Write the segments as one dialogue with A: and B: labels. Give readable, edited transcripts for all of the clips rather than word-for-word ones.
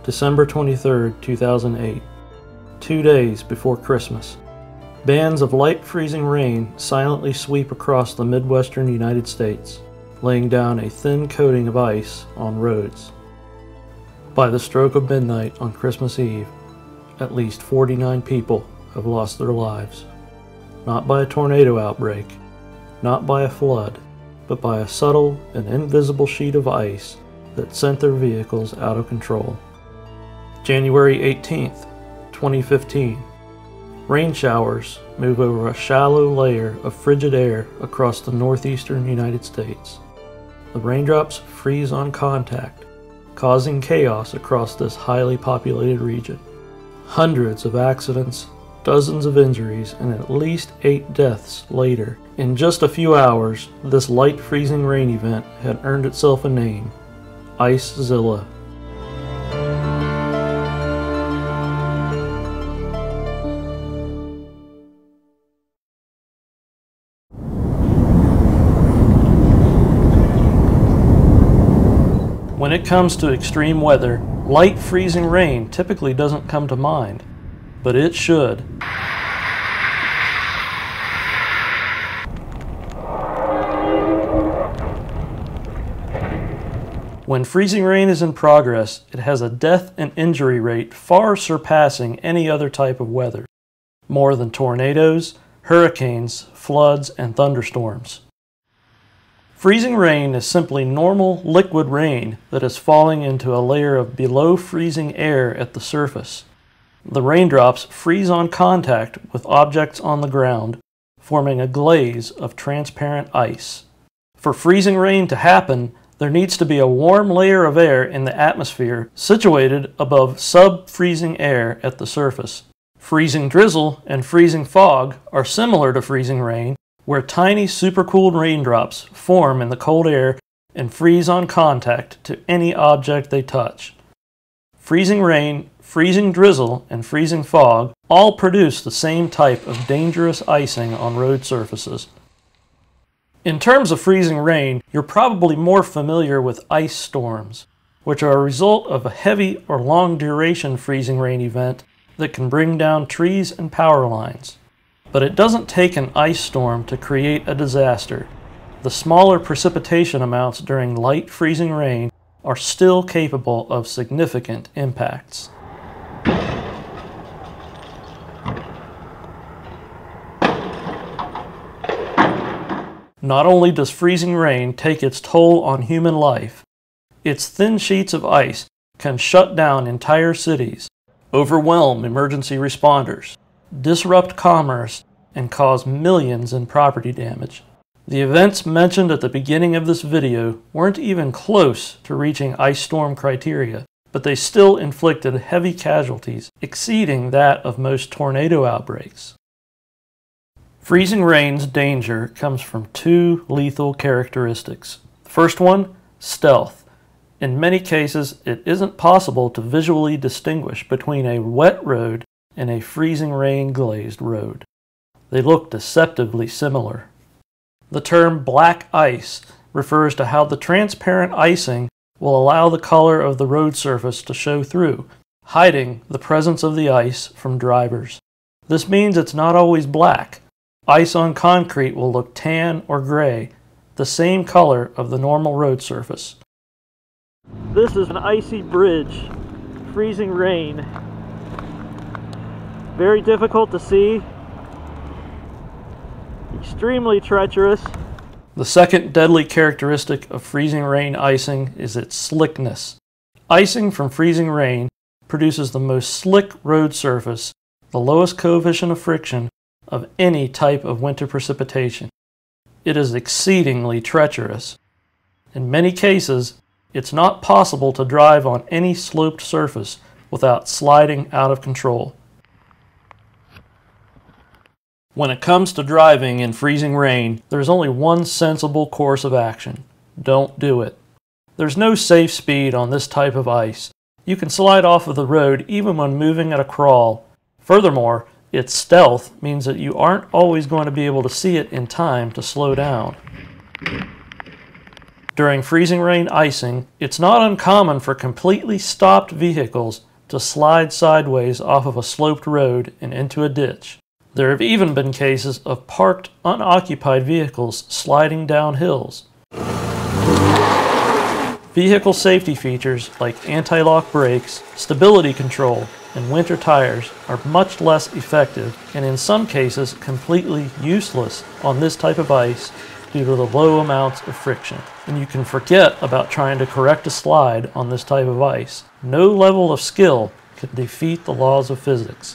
A: December 23, 2008. 2 days before Christmas. Bands of light freezing rain silently sweep across the Midwestern United States, laying down a thin coating of ice on roads. By the stroke of midnight on Christmas Eve, at least 49 people have lost their lives. Not by a tornado outbreak, not by a flood, but by a subtle and invisible sheet of ice that sent their vehicles out of control. January 18th, 2015. Rain showers move over a shallow layer of frigid air across the northeastern United States. The raindrops freeze on contact, causing chaos across this highly populated region. Hundreds of accidents, dozens of injuries, and at least 8 deaths later. In just a few hours, this light freezing rain event had earned itself a name: Icezilla. When it comes to extreme weather, light freezing rain typically doesn't come to mind, but it should. When freezing rain is in progress, it has a death and injury rate far surpassing any other type of weather, more than tornadoes, hurricanes, floods, and thunderstorms. Freezing rain is simply normal liquid rain that is falling into a layer of below freezing air at the surface. The raindrops freeze on contact with objects on the ground, forming a glaze of transparent ice. For freezing rain to happen, there needs to be a warm layer of air in the atmosphere situated above sub-freezing air at the surface. Freezing drizzle and freezing fog are similar to freezing rain, where tiny supercooled raindrops form in the cold air and freeze on contact to any object they touch. Freezing rain, freezing drizzle, and freezing fog all produce the same type of dangerous icing on road surfaces. In terms of freezing rain, you're probably more familiar with ice storms, which are a result of a heavy or long duration freezing rain event that can bring down trees and power lines. But it doesn't take an ice storm to create a disaster. The smaller precipitation amounts during light freezing rain are still capable of significant impacts. Not only does freezing rain take its toll on human life, its thin sheets of ice can shut down entire cities, overwhelm emergency responders, disrupt commerce, and cause millions in property damage. The events mentioned at the beginning of this video weren't even close to reaching ice storm criteria, but they still inflicted heavy casualties, exceeding that of most tornado outbreaks. Freezing rain's danger comes from 2 lethal characteristics. The first one, stealth. In many cases, it isn't possible to visually distinguish between a wet road and a freezing rain glazed road. They look deceptively similar. The term black ice refers to how the transparent icing will allow the color of the road surface to show through, hiding the presence of the ice from drivers. This means it's not always black. Ice on concrete will look tan or gray, the same color of the normal road surface. This is an icy bridge, freezing rain. Very difficult to see, extremely treacherous. The second deadly characteristic of freezing rain icing is its slickness. Icing from freezing rain produces the most slick road surface, the lowest coefficient of friction of any type of winter precipitation. It is exceedingly treacherous. In many cases, it's not possible to drive on any sloped surface without sliding out of control. When it comes to driving in freezing rain, there's only one sensible course of action. Don't do it. There's no safe speed on this type of ice. You can slide off of the road even when moving at a crawl. Furthermore, its stealth means that you aren't always going to be able to see it in time to slow down. During freezing rain icing, it's not uncommon for completely stopped vehicles to slide sideways off of a sloped road and into a ditch. There have even been cases of parked, unoccupied vehicles sliding down hills. Vehicle safety features like anti-lock brakes, stability control, and winter tires are much less effective and in some cases completely useless on this type of ice due to the low amounts of friction. And you can forget about trying to correct a slide on this type of ice. No level of skill can defeat the laws of physics.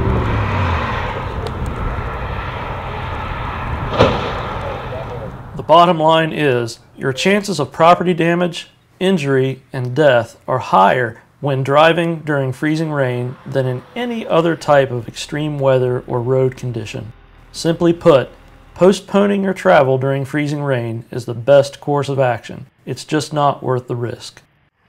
A: The bottom line is, your chances of property damage, injury, and death are higher when driving during freezing rain than in any other type of extreme weather or road condition. Simply put, postponing your travel during freezing rain is the best course of action. It's just not worth the risk.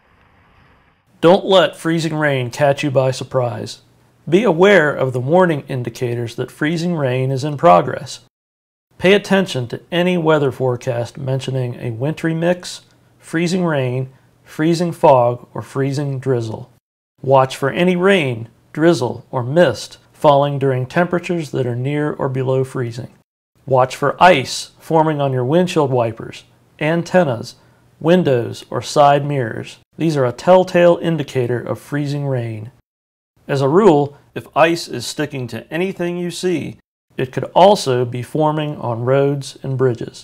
A: Don't let freezing rain catch you by surprise. Be aware of the warning indicators that freezing rain is in progress. Pay attention to any weather forecast mentioning a wintry mix, freezing rain, freezing fog, or freezing drizzle. Watch for any rain, drizzle, or mist falling during temperatures that are near or below freezing. Watch for ice forming on your windshield wipers, antennas, windows, or side mirrors. These are a telltale indicator of freezing rain. As a rule, if ice is sticking to anything you see, it could also be forming on roads and bridges.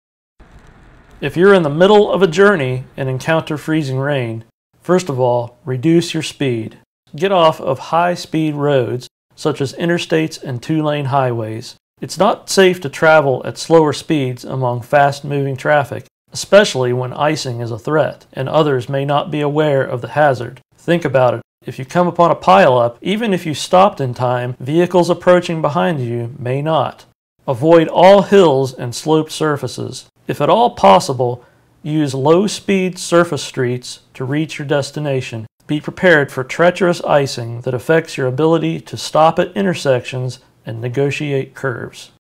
A: If you're in the middle of a journey and encounter freezing rain, first of all, reduce your speed. Get off of high-speed roads, such as interstates and two-lane highways. It's not safe to travel at slower speeds among fast-moving traffic, especially when icing is a threat, and others may not be aware of the hazard. Think about it. If you come upon a pileup, even if you stopped in time, vehicles approaching behind you may not. Avoid all hills and sloped surfaces. If at all possible, use low-speed surface streets to reach your destination. Be prepared for treacherous icing that affects your ability to stop at intersections and negotiate curves.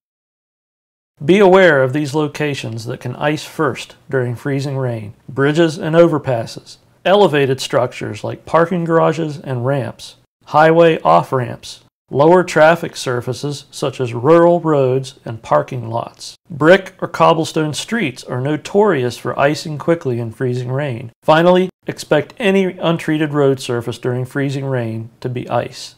A: Be aware of these locations that can ice first during freezing rain: bridges and overpasses, elevated structures like parking garages and ramps, highway off-ramps, lower traffic surfaces such as rural roads and parking lots. Brick or cobblestone streets are notorious for icing quickly in freezing rain. Finally, expect any untreated road surface during freezing rain to be ice.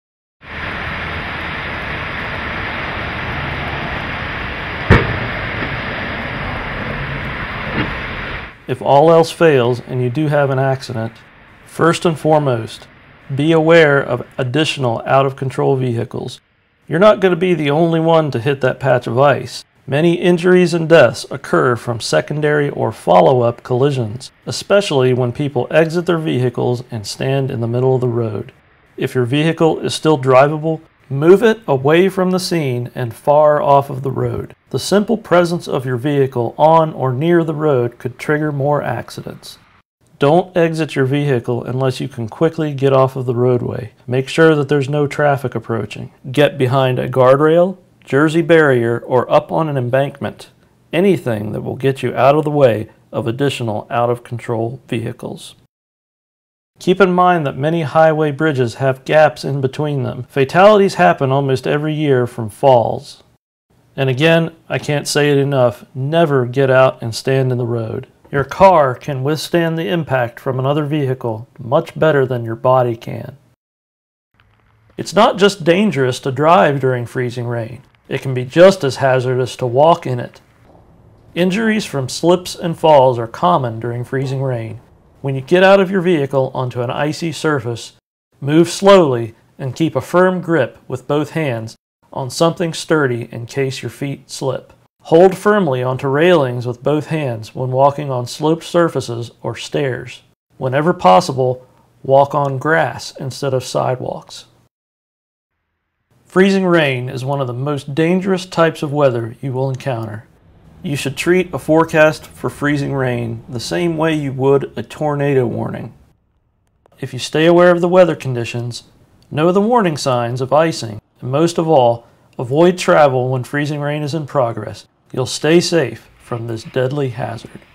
A: If all else fails and you do have an accident, first and foremost, be aware of additional out-of-control vehicles. You're not going to be the only one to hit that patch of ice. Many injuries and deaths occur from secondary or follow-up collisions, especially when people exit their vehicles and stand in the middle of the road. If your vehicle is still drivable, move it away from the scene and far off of the road. The simple presence of your vehicle on or near the road could trigger more accidents. Don't exit your vehicle unless you can quickly get off of the roadway. Make sure that there's no traffic approaching. Get behind a guardrail, Jersey barrier, or up on an embankment. Anything that will get you out of the way of additional out-of-control vehicles. Keep in mind that many highway bridges have gaps in between them. Fatalities happen almost every year from falls. And again, I can't say it enough, never get out and stand in the road. Your car can withstand the impact from another vehicle much better than your body can. It's not just dangerous to drive during freezing rain. It can be just as hazardous to walk in it. Injuries from slips and falls are common during freezing rain. When you get out of your vehicle onto an icy surface, move slowly and keep a firm grip with both hands on something sturdy in case your feet slip. Hold firmly onto railings with both hands when walking on sloped surfaces or stairs. Whenever possible, walk on grass instead of sidewalks. Freezing rain is one of the most dangerous types of weather you will encounter. You should treat a forecast for freezing rain the same way you would a tornado warning. If you stay aware of the weather conditions, know the warning signs of icing, and most of all, avoid travel when freezing rain is in progress, you'll stay safe from this deadly hazard.